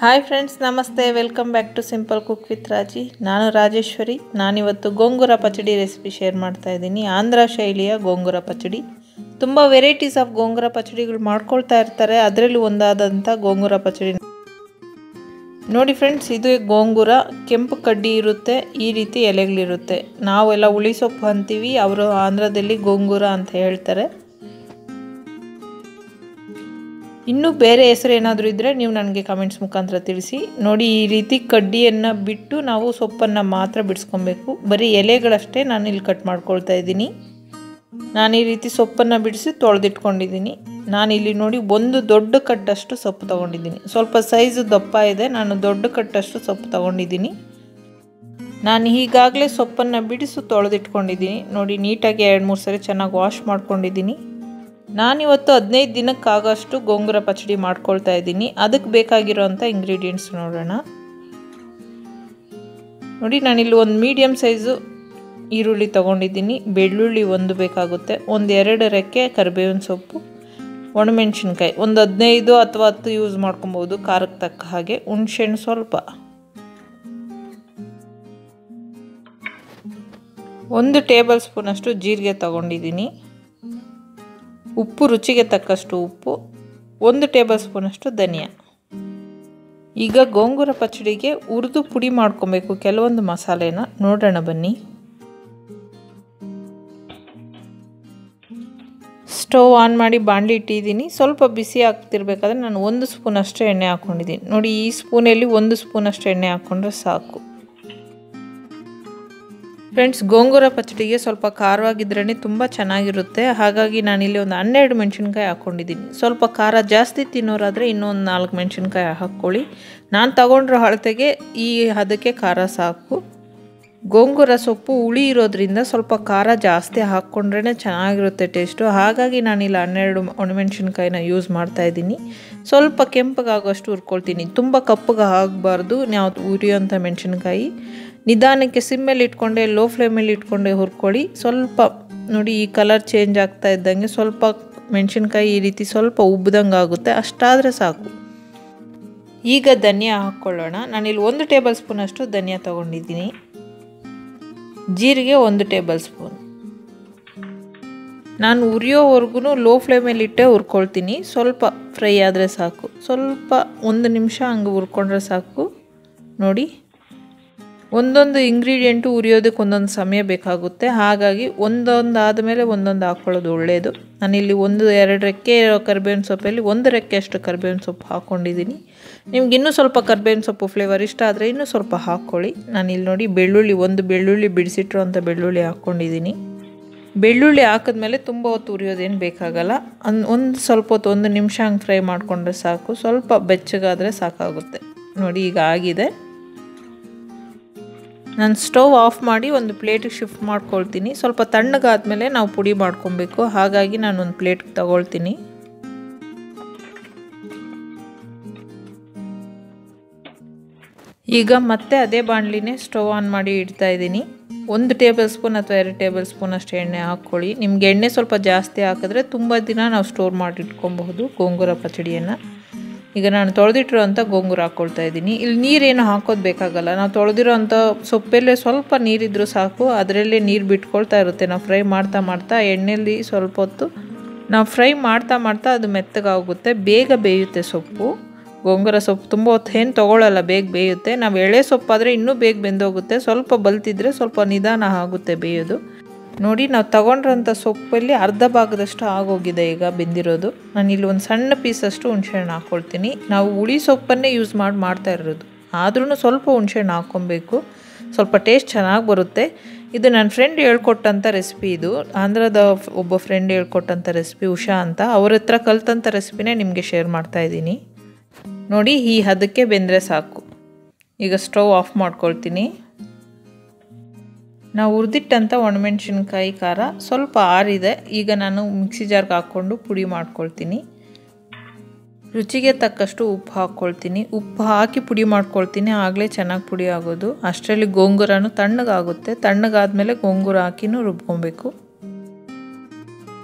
Hi friends, ನಮಸ್ತೆ. Welcome back to simple cook with Raji. ನಾನು ರಾಜೇಶ್ವರಿ. ನಾನಿವತ್ತು ಗೋಂಗೂರ ಪಚಡಿ ರೆಸಿಪಿ ಶೇರ್ ಮಾಡ್ತಾ ಇದ್ದೀನಿ. ಆಂಧ್ರ ಶೈಲಿಯ ಗೋಂಗೂರ ಪಚಡಿ. ತುಂಬ ವೆರೈಟೀಸ್ ಆಫ್ ಗೋಂಗೂರ ಪಚಡಿಗಳು ಮಾಡ್ಕೊಳ್ತಾ ಇರ್ತಾರೆ. ಅದರಲ್ಲಿ ಒಂದಾದಂಥ ಗೋಂಗೂರ ಪಚಡಿ ನೋಡಿ ಫ್ರೆಂಡ್ಸ್. ಇದು ಗೋಂಗೂರ ಕೆಂಪು ಕಡ್ಡಿ ಇರುತ್ತೆ, ಈ ರೀತಿ ಎಲೆಗಳಿರುತ್ತೆ. ನಾವೆಲ್ಲ ಹುಳಿ ಸೊಪ್ಪು ಅಂತೀವಿ, ಅವರು ಆಂಧ್ರದಲ್ಲಿ ಗೋಂಗೂರ ಅಂತ ಹೇಳ್ತಾರೆ. ಇನ್ನೂ ಬೇರೆ ಹೆಸರು ಏನಾದರೂ ಇದ್ದರೆ ನೀವು ನನಗೆ ಕಮೆಂಟ್ಸ್ ಮುಖಾಂತರ ತಿಳಿಸಿ. ನೋಡಿ, ಈ ರೀತಿ ಕಡ್ಡಿಯನ್ನು ಬಿಟ್ಟು ನಾವು ಸೊಪ್ಪನ್ನು ಮಾತ್ರ ಬಿಡಿಸ್ಕೊಬೇಕು. ಬರೀ ಎಲೆಗಳಷ್ಟೇ ನಾನು ಇಲ್ಲಿ ಕಟ್ ಮಾಡ್ಕೊಳ್ತಾ ಇದ್ದೀನಿ. ನಾನು ಈ ರೀತಿ ಸೊಪ್ಪನ್ನು ಬಿಡಿಸಿ ತೊಳೆದಿಟ್ಕೊಂಡಿದ್ದೀನಿ. ನಾನಿಲ್ಲಿ ನೋಡಿ ಒಂದು ದೊಡ್ಡ ಕಟ್ಟಷ್ಟು ಸೊಪ್ಪು ತೊಗೊಂಡಿದ್ದೀನಿ. ಸ್ವಲ್ಪ ಸೈಜು ದಪ್ಪ ಇದೆ, ನಾನು ದೊಡ್ಡ ಕಟ್ಟಷ್ಟು ಸೊಪ್ಪು ತೊಗೊಂಡಿದ್ದೀನಿ. ನಾನು ಈಗಾಗಲೇ ಸೊಪ್ಪನ್ನು ಬಿಡಿಸಿ ತೊಳೆದಿಟ್ಕೊಂಡಿದ್ದೀನಿ. ನೋಡಿ, ನೀಟಾಗಿ 2-3 ಸರಿ ಚೆನ್ನಾಗಿ ವಾಶ್ ಮಾಡ್ಕೊಂಡಿದ್ದೀನಿ. ನಾನಿವತ್ತು 15 ದಿನಕ್ಕಾಗಷ್ಟು ಗೋಂಗೂರ ಪಚಡಿ ಮಾಡ್ಕೊಳ್ತಾ ಇದ್ದೀನಿ. ಅದಕ್ಕೆ ಬೇಕಾಗಿರೋಂಥ ಇಂಗ್ರೀಡಿಯೆಂಟ್ಸ್ ನೋಡೋಣ. ನೋಡಿ, ನಾನಿಲ್ಲಿ ಒಂದು ಮೀಡಿಯಮ್ ಸೈಜು ಈರುಳ್ಳಿ ತೊಗೊಂಡಿದ್ದೀನಿ. ಬೆಳ್ಳುಳ್ಳಿ ಒಂದು ಬೇಕಾಗುತ್ತೆ. 1-2 ರೆಕ್ಕೆ ಕರಿಬೇವಿನ ಸೊಪ್ಪು, ಒಣಮೆಣಸಿನ್ಕಾಯಿ ಒಂದು 15 ಅಥವಾ 10 ಯೂಸ್ ಮಾಡ್ಕೊಬೋದು, ಖಾರಕ್ಕೆ ತಕ್ಕ ಹಾಗೆ. ಹುಣಸೆಹಣ್ಣು ಸ್ವಲ್ಪ, 1 ಟೇಬಲ್ ಸ್ಪೂನಷ್ಟು ಜೀರಿಗೆ ತೊಗೊಂಡಿದ್ದೀನಿ. ಉಪ್ಪು ರುಚಿಗೆ ತಕ್ಕಷ್ಟು ಉಪ್ಪು, 1 ಟೇಬಲ್ ಸ್ಪೂನಷ್ಟು ಧನಿಯಾ. ಈಗ ಗೋಂಗೂರ ಪಚಡಿಗೆ ಹುರಿದು ಪುಡಿ ಮಾಡ್ಕೊಬೇಕು ಕೆಲವೊಂದು ಮಸಾಲೆನ. ನೋಡೋಣ ಬನ್ನಿ. ಸ್ಟವ್ ಆನ್ ಮಾಡಿ ಬಾಣಲಿ ಇಟ್ಟಿದ್ದೀನಿ. ಸ್ವಲ್ಪ ಬಿಸಿ ಆಗ್ತಿರ್ಬೇಕಾದ್ರೆ ನಾನು 1 ಸ್ಪೂನಷ್ಟು ಎಣ್ಣೆ ಹಾಕ್ಕೊಂಡಿದ್ದೀನಿ. ನೋಡಿ, ಈ ಸ್ಪೂನಲ್ಲಿ 1 ಸ್ಪೂನಷ್ಟು ಎಣ್ಣೆ ಹಾಕ್ಕೊಂಡ್ರೆ ಸಾಕು. ಫ್ರೆಂಡ್ಸ್, ಗೋಂಗೂರ ಪಚಡಿಗೆ ಸ್ವಲ್ಪ ಖಾರವಾಗಿದ್ರೇ ತುಂಬ ಚೆನ್ನಾಗಿರುತ್ತೆ. ಹಾಗಾಗಿ ನಾನಿಲ್ಲಿ ಒಂದು 12 ಮೆಣಸಿನ್ಕಾಯಿ ಹಾಕ್ಕೊಂಡಿದ್ದೀನಿ. ಸ್ವಲ್ಪ ಖಾರ ಜಾಸ್ತಿ ತಿನ್ನೋರಾದರೆ ಇನ್ನೊಂದು 4 ಮೆಣಸಿನ್ಕಾಯಿ ಹಾಕ್ಕೊಳ್ಳಿ. ನಾನು ತಗೊಂಡ್ರೋ ಅಳತೆಗೆ ಈ ಅದಕ್ಕೆ ಖಾರ ಸಾಕು. ಗೋಂಗೂರ ಸೊಪ್ಪು ಹುಳಿ ಇರೋದ್ರಿಂದ ಸ್ವಲ್ಪ ಖಾರ ಜಾಸ್ತಿ ಹಾಕ್ಕೊಂಡ್ರೇ ಚೆನ್ನಾಗಿರುತ್ತೆ ಟೇಸ್ಟು. ಹಾಗಾಗಿ ನಾನಿಲ್ಲಿ 12 ಒಣಮೆಣಸಿನ್ಕಾಯಿನ ಯೂಸ್ ಮಾಡ್ತಾಯಿದ್ದೀನಿ. ಸ್ವಲ್ಪ ಕೆಂಪಗಾಗೋಷ್ಟು ಹುರ್ಕೊಳ್ತೀನಿ. ತುಂಬ ಕಪ್ಪಗೆ ಆಗಬಾರ್ದು ನಾವು ಹುರಿಯೋಂಥ ಮೆಣಸಿನ್ಕಾಯಿ. ನಿಧಾನಕ್ಕೆ ಸಿಮ್ಮಲ್ಲಿ ಇಟ್ಕೊಂಡೆ, ಲೋ ಫ್ಲೇಮಲ್ಲಿ ಇಟ್ಕೊಂಡೆ ಹುರ್ಕೊಳ್ಳಿ. ಸ್ವಲ್ಪ ನೋಡಿ, ಈ ಕಲರ್ ಚೇಂಜ್ ಆಗ್ತಾ ಇದ್ದಂಗೆ ಸ್ವಲ್ಪ ಮೆಣಸಿನ್ಕಾಯಿ ಈ ರೀತಿ ಸ್ವಲ್ಪ ಉಬ್ಬ್ದಂಗೆ ಆಗುತ್ತೆ, ಅಷ್ಟಾದರೆ ಸಾಕು. ಈಗ ಧನಿಯಾ ಹಾಕ್ಕೊಳ್ಳೋಣ. ನಾನಿಲ್ಲಿ 1 ಟೇಬಲ್ ಸ್ಪೂನಷ್ಟು ಧನಿಯಾ ತೊಗೊಂಡಿದ್ದೀನಿ. ಜೀರಿಗೆ 1 ಟೇಬಲ್ ಸ್ಪೂನ್. ನಾನು ಹುರಿಯೋವರೆಗೂ ಲೋ ಫ್ಲೇಮಲ್ಲಿ ಇಟ್ಟೆ ಹುರ್ಕೊಳ್ತೀನಿ. ಸ್ವಲ್ಪ ಫ್ರೈ ಆದರೆ ಸಾಕು. ಸ್ವಲ್ಪ 1 ನಿಮಿಷ ಹಂಗೆ ಹುರ್ಕೊಂಡ್ರೆ ಸಾಕು. ನೋಡಿ, ಒಂದೊಂದು ಇಂಗ್ರೀಡಿಯೆಂಟು ಹುರಿಯೋದಕ್ಕೆ ಒಂದೊಂದು ಸಮಯ ಬೇಕಾಗುತ್ತೆ. ಹಾಗಾಗಿ ಒಂದೊಂದು ಆದಮೇಲೆ ಒಂದೊಂದು ಹಾಕ್ಕೊಳ್ಳೋದು ಒಳ್ಳೆಯದು. ನಾನಿಲ್ಲಿ 1-2 ರೆಕ್ಕೆ ಕರಿಬೇವಿನ ಸೊಪ್ಪಲ್ಲಿ 1 ರೆಕ್ಕೆ ಅಷ್ಟು ಕರಿಬೇವಿನ ಸೊಪ್ಪು ಹಾಕ್ಕೊಂಡಿದ್ದೀನಿ. ನಿಮ್ಗೆ ಇನ್ನೂ ಸ್ವಲ್ಪ ಕರಿಬೇವಿನ ಸೊಪ್ಪು ಫ್ಲೇವರ್ ಇಷ್ಟ ಆದರೆ ಇನ್ನೂ ಸ್ವಲ್ಪ ಹಾಕ್ಕೊಳ್ಳಿ. ನಾನಿಲ್ಲಿ ನೋಡಿ, ಬೆಳ್ಳುಳ್ಳಿ 1 ಬೆಳ್ಳುಳ್ಳಿ ಬಿಡಿಸಿಟ್ಟಿರೋಂಥ ಬೆಳ್ಳುಳ್ಳಿ ಹಾಕ್ಕೊಂಡಿದ್ದೀನಿ. ಬೆಳ್ಳುಳ್ಳಿ ಹಾಕಿದ್ಮೇಲೆ ತುಂಬ ಹೊತ್ತು ಹುರಿಯೋದೇನು ಬೇಕಾಗಲ್ಲ. ಒಂದು ಸ್ವಲ್ಪ ಹೊತ್ತು 1 ನಿಮಿಷ ಹಂಗೆ ಫ್ರೈ ಮಾಡಿಕೊಂಡ್ರೆ ಸಾಕು. ಸ್ವಲ್ಪ ಬೆಚ್ಚಗಾದರೆ ಸಾಕಾಗುತ್ತೆ. ನೋಡಿ, ಈಗ ಆಗಿದೆ. ನಾನು ಸ್ಟವ್ ಆಫ್ ಮಾಡಿ ಒಂದು ಪ್ಲೇಟಿಗೆ ಶಿಫ್ಟ್ ಮಾಡ್ಕೊಳ್ತೀನಿ. ಸ್ವಲ್ಪ ತಣ್ಣಗಾದ್ಮೇಲೆ ನಾವು ಪುಡಿ ಮಾಡ್ಕೊಬೇಕು. ಹಾಗಾಗಿ ನಾನು ಒಂದು ಪ್ಲೇಟ್ಗೆ ತಗೊಳ್ತೀನಿ. ಈಗ ಮತ್ತೆ ಅದೇ ಬಾಣಲಿನೇ ಸ್ಟವ್ ಆನ್ ಮಾಡಿ ಇಡ್ತಾ ಇದ್ದೀನಿ. 1 ಟೇಬಲ್ ಸ್ಪೂನ್ ಅಥವಾ 2 ಟೇಬಲ್ ಸ್ಪೂನ್ ಅಷ್ಟು ಎಣ್ಣೆ ಹಾಕ್ಕೊಳ್ಳಿ. ನಿಮ್ಗೆ ಎಣ್ಣೆ ಸ್ವಲ್ಪ ಜಾಸ್ತಿ ಹಾಕಿದ್ರೆ ತುಂಬ ದಿನ ನಾವು ಸ್ಟೋರ್ ಮಾಡಿ ಇಟ್ಕೊಬಹುದು ಗೋಂಗೂರ ಪಚಡಿಯನ್ನು. ಈಗ ನಾನು ತೊಳೆದಿಟ್ಟಿರೋಂಥ ಗೋಂಗೂರ ಹಾಕ್ಕೊಳ್ತಾ ಇದ್ದೀನಿ. ಇಲ್ಲಿ ನೀರೇನು ಹಾಕೋದು ಬೇಕಾಗಲ್ಲ. ನಾವು ತೊಳೆದಿರೋಂಥ ಸೊಪ್ಪಲ್ಲೇ ಸ್ವಲ್ಪ ನೀರಿದ್ರೂ ಸಾಕು, ಅದರಲ್ಲೇ ನೀರು ಬಿಟ್ಕೊಳ್ತಾ ಇರುತ್ತೆ. ನಾವು ಫ್ರೈ ಮಾಡ್ತಾ ಮಾಡ್ತಾ ಎಣ್ಣೆಯಲ್ಲಿ ಸ್ವಲ್ಪ ಹೊತ್ತು ನಾವು ಫ್ರೈ ಮಾಡ್ತಾ ಮಾಡ್ತಾ ಅದು ಮೆತ್ತಗಾಗುತ್ತೆ, ಬೇಗ ಬೇಯುತ್ತೆ ಸೊಪ್ಪು. ಗೋಂಗೂರ ಸೊಪ್ಪು ತುಂಬ ಹೊತ್ತು ಏನು ತೊಗೊಳ್ಳಲ್ಲ, ಬೇಗ ಬೇಯುತ್ತೆ. ನಾವು ಎಳೆ ಸೊಪ್ಪಾದರೆ ಇನ್ನೂ ಬೇಗ ಬೆಂದೋಗುತ್ತೆ. ಸ್ವಲ್ಪ ಬಲ್ತಿದ್ರೆ ಸ್ವಲ್ಪ ನಿಧಾನ ಆಗುತ್ತೆ ಬೇಯೋದು. ನೋಡಿ, ನಾವು ತಗೊಂಡ್ರಂಥ ಸೊಪ್ಪಲ್ಲಿ ಅರ್ಧ ಭಾಗದಷ್ಟು ಆಗೋಗಿದೆ ಈಗ ಬೆಂದಿರೋದು. ನಾನಿಲ್ಲಿ ಒಂದು ಸಣ್ಣ ಪೀಸಷ್ಟು ಹುಣಸೆಹಣ್ಣು ಹಾಕ್ಕೊಳ್ತೀನಿ. ನಾವು ಹುಳಿ ಸೊಪ್ಪನ್ನೇ ಯೂಸ್ ಮಾಡ್ತಾ ಇರೋದು, ಆದ್ರೂ ಸ್ವಲ್ಪ ಹುಣಸೆಹಣ್ಣು ಹಾಕ್ಕೊಬೇಕು. ಸ್ವಲ್ಪ ಟೇಸ್ಟ್ ಚೆನ್ನಾಗಿ ಬರುತ್ತೆ. ಇದು ನನ್ನ ಫ್ರೆಂಡ್ ಹೇಳ್ಕೊಟ್ಟಂಥ ರೆಸಿಪಿ. ಇದು ಆಂಧ್ರದ ಒಬ್ಬ ಫ್ರೆಂಡ್ ಹೇಳ್ಕೊಟ್ಟಂಥ ರೆಸಿಪಿ, ಉಷಾ ಅಂತ. ಅವ್ರ ಹತ್ರ ಕಲ್ತಂಥ ರೆಸಿಪಿನೇ ನಿಮಗೆ ಶೇರ್ ಮಾಡ್ತಾಯಿದ್ದೀನಿ. ನೋಡಿ, ಈ ಹದಕ್ಕೆ ಬೆಂದರೆ ಸಾಕು. ಈಗ ಸ್ಟವ್ ಆಫ್ ಮಾಡ್ಕೊಳ್ತೀನಿ. ನಾವು ಹುರಿದಿಟ್ಟಂಥ ಒಣಮೆಣಸಿನ್ಕಾಯಿ ಖಾರ ಸ್ವಲ್ಪ ಆರಿದೆ. ಈಗ ನಾನು ಮಿಕ್ಸಿ ಜಾರ್ಗೆ ಹಾಕ್ಕೊಂಡು ಪುಡಿ ಮಾಡ್ಕೊಳ್ತೀನಿ. ರುಚಿಗೆ ತಕ್ಕಷ್ಟು ಉಪ್ಪು ಹಾಕ್ಕೊಳ್ತೀನಿ. ಉಪ್ಪು ಹಾಕಿ ಪುಡಿ ಮಾಡ್ಕೊಳ್ತೀನಿ, ಆಗಲೇ ಚೆನ್ನಾಗಿ ಪುಡಿ ಆಗೋದು. ಅಷ್ಟರಲ್ಲಿ ಗೋಂಗೂರನೂ ತಣ್ಣಗಾಗುತ್ತೆ. ತಣ್ಣಗಾದ್ಮೇಲೆ ಗೋಂಗೂರ ಹಾಕಿನೂ ರುಬ್ಕೊಬೇಕು.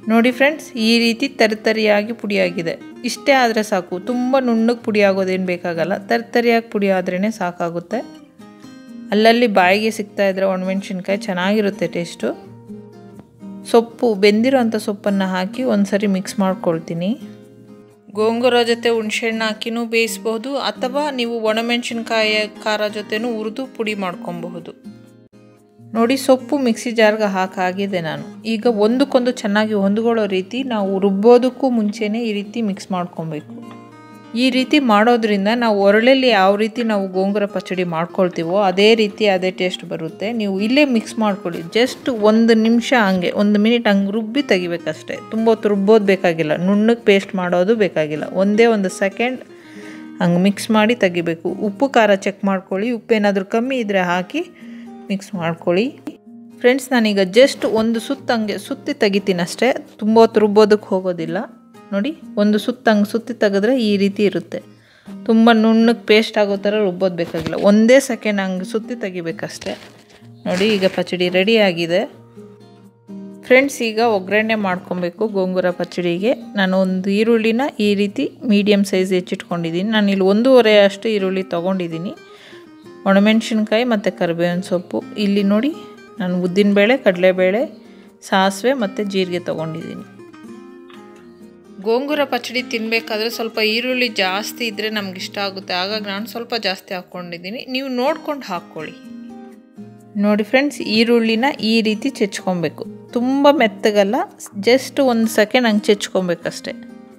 ನೋಡಿ ಫ್ರೆಂಡ್ಸ್, ಈ ರೀತಿ ತರಿತರಿಯಾಗಿ ಪುಡಿಯಾಗಿದೆ. ಇಷ್ಟೇ ಆದರೆ ಸಾಕು, ತುಂಬ ನುಣ್ಣಗೆ ಪುಡಿ ಆಗೋದೇನು ಬೇಕಾಗಲ್ಲ. ತರಿತರಿಯಾಗಿ ಪುಡಿ ಆದ್ರೇ ಸಾಕಾಗುತ್ತೆ. ಅಲ್ಲಲ್ಲಿ ಬಾಯಿಗೆ ಸಿಗ್ತಾ ಇದ್ರೆ ಒಣಮೆಣ್ಸಿನ್ಕಾಯಿ ಚೆನ್ನಾಗಿರುತ್ತೆ ಟೇಸ್ಟು. ಸೊಪ್ಪು, ಬೆಂದಿರೋಂಥ ಸೊಪ್ಪನ್ನು ಹಾಕಿ ಒಂದು ಸರಿ ಮಿಕ್ಸ್ ಮಾಡ್ಕೊಳ್ತೀನಿ. ಗೋಂಗೂರ ಜೊತೆ ಹುಣಸೆಹಣ್ಣು ಹಾಕಿನೂ ಬೇಯಿಸ್ಬೋದು, ಅಥವಾ ನೀವು ಒಣಮೆಣ್ಸಿನ್ಕಾಯಿ ಖಾರ ಜೊತೆನೂ ಹುರಿದು ಪುಡಿ ಮಾಡ್ಕೊಬಹುದು. ನೋಡಿ, ಸೊಪ್ಪು ಮಿಕ್ಸಿ ಜಾರ್ಗೆ ಹಾಕಾಗಿದೆ ನಾನು. ಈಗ ಒಂದಕ್ಕೊಂದು ಚೆನ್ನಾಗಿ ಹೊಂದ್ಕೊಳ್ಳೋ ರೀತಿ ನಾವು ರುಬ್ಬೋದಕ್ಕೂ ಮುಂಚೆನೇ ಈ ರೀತಿ ಮಿಕ್ಸ್ ಮಾಡ್ಕೊಬೇಕು. ಈ ರೀತಿ ಮಾಡೋದ್ರಿಂದ ನಾವು ಒರಳಲ್ಲಿ ಯಾವ ರೀತಿ ನಾವು ಗೋಂಗೂರ ಪಚ್ಚಡಿ ಮಾಡ್ಕೊಳ್ತೀವೋ ಅದೇ ರೀತಿ ಅದೇ ಟೇಸ್ಟ್ ಬರುತ್ತೆ. ನೀವು ಇಲ್ಲೇ ಮಿಕ್ಸ್ ಮಾಡ್ಕೊಳ್ಳಿ. ಜಸ್ಟ್ 1 ನಿಮಿಷ ಹಂಗೆ 1 ಮಿನಿಟ್ ಹಂಗೆ ರುಬ್ಬಿ ತೆಗಿಬೇಕಷ್ಟೇ. ತುಂಬ ಹೊತ್ತು ರುಬ್ಬೋದು ಬೇಕಾಗಿಲ್ಲ, ನುಣ್ಣಗೆ ಪೇಸ್ಟ್ ಮಾಡೋದು ಬೇಕಾಗಿಲ್ಲ. ಒಂದೇ 1 ಸೆಕೆಂಡ್ ಹಂಗೆ ಮಿಕ್ಸ್ ಮಾಡಿ ತೆಗಿಬೇಕು. ಉಪ್ಪು ಖಾರ ಚೆಕ್ ಮಾಡ್ಕೊಳ್ಳಿ. ಉಪ್ಪೇನಾದರೂ ಕಮ್ಮಿ ಇದ್ದರೆ ಹಾಕಿ ಮಿಕ್ಸ್ ಮಾಡ್ಕೊಳ್ಳಿ. ಫ್ರೆಂಡ್ಸ್, ನಾನೀಗ ಜಸ್ಟ್ 1 ಸುತ್ತು ಹಂಗೆ ಸುತ್ತಿ ತೆಗಿತೀನಿ ಅಷ್ಟೇ. ತುಂಬ ಹೊತ್ತು ರುಬ್ಬೋದಕ್ಕೆ ಹೋಗೋದಿಲ್ಲ. ನೋಡಿ, 1 ಸುತ್ತು ಹಂಗೆ ಸುತ್ತಿ ತೆಗೆದ್ರೆ ಈ ರೀತಿ ಇರುತ್ತೆ. ತುಂಬ ನುಣ್ಣಗೆ ಪೇಸ್ಟ್ ಆಗೋ ಥರ ರುಬ್ಬೋದು ಬೇಕಾಗಿಲ್ಲ. ಒಂದೇ ಸೆಕೆಂಡ್ ಹಂಗೆ ಸುತ್ತಿ ತೆಗಿಬೇಕಷ್ಟೆ. ನೋಡಿ, ಈಗ ಪಚ್ಚಡಿ ರೆಡಿ ಆಗಿದೆ. ಫ್ರೆಂಡ್ಸ್, ಈಗ ಒಗ್ಗರಣೆ ಮಾಡ್ಕೊಬೇಕು ಗೋಂಗೂರ ಪಚ್ಚಡಿಗೆ. ನಾನು ಒಂದು ಈರುಳ್ಳಿನ ಈ ರೀತಿ ಮೀಡಿಯಮ್ ಸೈಜ್ ಹೆಚ್ಚಿಟ್ಕೊಂಡಿದ್ದೀನಿ. ನಾನು ಇಲ್ಲಿ 1.5 ಅಷ್ಟು ಈರುಳ್ಳಿ ತೊಗೊಂಡಿದ್ದೀನಿ. ಒಣಮೆಣ್ಸಿನ್ಕಾಯಿ ಮತ್ತು ಕರಿಬೇವಿನ ಸೊಪ್ಪು. ಇಲ್ಲಿ ನೋಡಿ, ನಾನು ಉದ್ದಿನಬೇಳೆ, ಕಡಲೆಬೇಳೆ, ಸಾಸಿವೆ ಮತ್ತು ಜೀರಿಗೆ ತೊಗೊಂಡಿದ್ದೀನಿ. ಗೋಂಗೂರ ಪಚ್ಚಡಿ ತಿನ್ನಬೇಕಾದ್ರೆ ಸ್ವಲ್ಪ ಈರುಳ್ಳಿ ಜಾಸ್ತಿ ಇದ್ದರೆ ನಮ್ಗೆ ಇಷ್ಟ ಆಗುತ್ತೆ. ಹಾಗಾಗಿ ನಾನು ಸ್ವಲ್ಪ ಜಾಸ್ತಿ ಹಾಕ್ಕೊಂಡಿದ್ದೀನಿ. ನೀವು ನೋಡ್ಕೊಂಡು ಹಾಕ್ಕೊಳ್ಳಿ. ನೋಡಿ ಫ್ರೆಂಡ್ಸ್, ಈರುಳ್ಳಿನ ಈ ರೀತಿ ಚೆಚ್ಕೊಬೇಕು. ತುಂಬ ಮೆತ್ತಗಲ್ಲ, ಜಸ್ಟ್ 1 ಸೆಕೆಂಡ್ ಹಂಗೆ ಚೆಚ್ಕೊಬೇಕಷ್ಟೆ.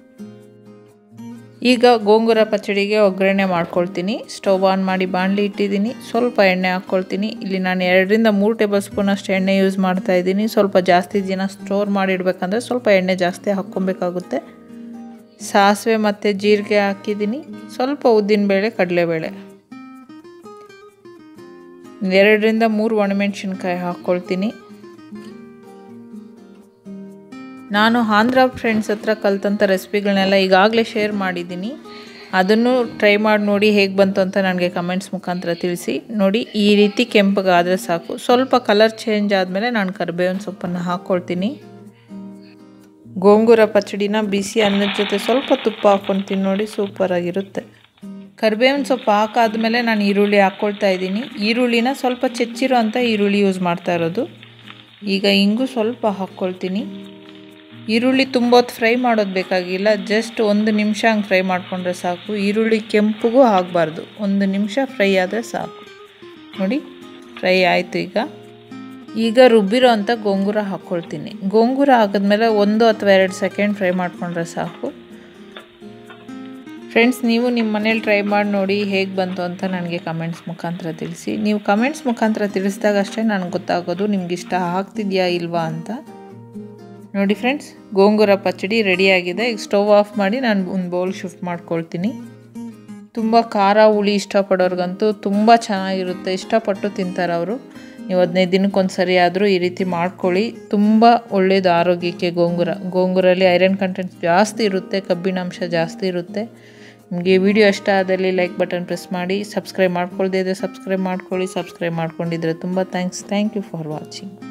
ಈಗ ಗೋಂಗೂರ ಪಚ್ಚಡಿಗೆ ಒಗ್ಗರಣೆ ಮಾಡ್ಕೊಳ್ತೀನಿ. ಸ್ಟವ್ ಆನ್ ಮಾಡಿ ಬಾಣಲಿ ಇಟ್ಟಿದ್ದೀನಿ. ಸ್ವಲ್ಪ ಎಣ್ಣೆ ಹಾಕ್ಕೊಳ್ತೀನಿ. ಇಲ್ಲಿ ನಾನು 2 ರಿಂದ 3 ಟೇಬಲ್ ಸ್ಪೂನ್ ಅಷ್ಟು ಎಣ್ಣೆ ಯೂಸ್ ಮಾಡ್ತಾ ಇದ್ದೀನಿ. ಸ್ವಲ್ಪ ಜಾಸ್ತಿ ದಿನ ಸ್ಟೋರ್ ಮಾಡಿಡಬೇಕಂದ್ರೆ ಸ್ವಲ್ಪ ಎಣ್ಣೆ ಜಾಸ್ತಿ ಹಾಕ್ಕೊಬೇಕಾಗುತ್ತೆ. ಸಾಸಿವೆ ಮತ್ತು ಜೀರಿಗೆ ಹಾಕಿದ್ದೀನಿ. ಸ್ವಲ್ಪ ಉದ್ದಿನಬೇಳೆ, ಕಡಲೆಬೇಳೆ, 2 ರಿಂದ 3 ಒಣಮೆಣ್ಸಿನ್ಕಾಯಿ ಹಾಕ್ಕೊಳ್ತೀನಿ. ನಾನು ಆಂಧ್ರ ಫ್ರೆಂಡ್ಸ್ ಹತ್ರ ಕಲ್ತಂಥ ರೆಸಿಪಿಗಳನ್ನೆಲ್ಲ ಈಗಾಗಲೇ ಶೇರ್ ಮಾಡಿದ್ದೀನಿ. ಅದನ್ನು ಟ್ರೈ ಮಾಡಿ ನೋಡಿ ಹೇಗೆ ಬಂತು ಅಂತ ನನಗೆ ಕಮೆಂಟ್ಸ್ ಮುಖಾಂತರ ತಿಳಿಸಿ. ನೋಡಿ, ಈ ರೀತಿ ಕೆಂಪಗಾದರೆ ಸಾಕು. ಸ್ವಲ್ಪ ಕಲರ್ ಚೇಂಜ್ ಆದಮೇಲೆ ನಾನು ಕರಿಬೇವಿನ ಸೊಪ್ಪನ್ನು ಹಾಕ್ಕೊಳ್ತೀನಿ. ಗೋಂಗೂರ ಪಚ್ಚಡಿನ ಬಿಸಿ ಅನ್ನದ ಜೊತೆ ಸ್ವಲ್ಪ ತುಪ್ಪ ಹಾಕ್ಕೊಳ್ತೀನಿ. ನೋಡಿ, ಸೂಪರಾಗಿರುತ್ತೆ. ಕರಿಬೇವಿನ ಸೊಪ್ಪು ಹಾಕಾದ್ಮೇಲೆ ನಾನು ಈರುಳ್ಳಿ ಹಾಕ್ಕೊಳ್ತಾ ಇದ್ದೀನಿ. ಈರುಳ್ಳಿನ ಸ್ವಲ್ಪ ಚೆಚ್ಚಿರೋ ಅಂಥ ಈರುಳ್ಳಿ ಯೂಸ್ ಮಾಡ್ತಾ ಇರೋದು. ಈಗ ಇಂಗು ಸ್ವಲ್ಪ ಹಾಕ್ಕೊಳ್ತೀನಿ. ಈರುಳ್ಳಿ ತುಂಬ ಹೊತ್ತು ಫ್ರೈ ಮಾಡೋದು ಬೇಕಾಗಿಲ್ಲ. ಜಸ್ಟ್ 1 ನಿಮಿಷ ಹಂಗೆ ಫ್ರೈ ಮಾಡಿಕೊಂಡ್ರೆ ಸಾಕು. ಈರುಳ್ಳಿ ಕೆಂಪಗೂ ಆಗಬಾರ್ದು. 1 ನಿಮಿಷ ಫ್ರೈ ಆದರೆ ಸಾಕು. ನೋಡಿ, ಫ್ರೈ ಆಯಿತು. ಈಗ ರುಬ್ಬಿರೋ ಅಂಥ ಗೋಂಗೂರ ಹಾಕ್ಕೊಳ್ತೀನಿ. ಗೋಂಗೂರ ಹಾಕಿದ್ಮೇಲೆ 1 ಅಥವಾ 2 ಸೆಕೆಂಡ್ ಫ್ರೈ ಮಾಡಿಕೊಂಡ್ರೆ ಸಾಕು. ಫ್ರೆಂಡ್ಸ್, ನೀವು ನಿಮ್ಮ ಮನೇಲಿ ಟ್ರೈ ಮಾಡಿ ನೋಡಿ ಹೇಗೆ ಬಂತು ಅಂತ ನನಗೆ ಕಮೆಂಟ್ಸ್ ಮುಖಾಂತರ ತಿಳಿಸಿ. ನೀವು ಕಮೆಂಟ್ಸ್ ಮುಖಾಂತರ ತಿಳಿಸಿದಾಗ ಅಷ್ಟೇ ನನಗೆ ಗೊತ್ತಾಗೋದು ನಿಮ್ಗೆ ಇಷ್ಟ ಆಗ್ತಿದೆಯಾ ಇಲ್ವಾ ಅಂತ. ನೋಡಿ ಫ್ರೆಂಡ್ಸ್, ಗೋಂಗೂರ ಪಚ್ಚಡಿ ರೆಡಿಯಾಗಿದೆ. ಈಗ ಸ್ಟವ್ ಆಫ್ ಮಾಡಿ ನಾನು ಒಂದು ಬೌಲ್ ಶಿಫ್ಟ್ ಮಾಡ್ಕೊಳ್ತೀನಿ. ತುಂಬ ಖಾರ ಹುಳಿ ಇಷ್ಟಪಡೋರ್ಗಂತೂ ತುಂಬ ಚೆನ್ನಾಗಿರುತ್ತೆ. ಇಷ್ಟಪಟ್ಟು ತಿಂತಾರೆ ಅವರು. ನೀವು 15 ದಿನಕ್ಕೊಂದು ಸರಿ ಆದರೂ ಈ ರೀತಿ ಮಾಡ್ಕೊಳ್ಳಿ. ತುಂಬ ಒಳ್ಳೆಯದು ಆರೋಗ್ಯಕ್ಕೆ. ಗೋಂಗೂರಲ್ಲಿ ಐರನ್ ಕಂಟೆಂಟ್ ಜಾಸ್ತಿ ಇರುತ್ತೆ, ಕಬ್ಬಿಣಾಂಶ ಜಾಸ್ತಿ ಇರುತ್ತೆ. ನಿಮಗೆ ವಿಡಿಯೋ ಇಷ್ಟ ಆದಲ್ಲಿ ಲೈಕ್ ಬಟನ್ ಪ್ರೆಸ್ ಮಾಡಿ. ಸಬ್ಸ್ಕ್ರೈಬ್ ಮಾಡ್ಕೊಳ್ದೇ ಇದ್ದರೆ ಸಬ್ಸ್ಕ್ರೈಬ್ ಮಾಡ್ಕೊಳ್ಳಿ. ಸಬ್ಸ್ಕ್ರೈಬ್ ಮಾಡ್ಕೊಂಡಿದ್ರೆ ತುಂಬ thanks. Thank you for watching.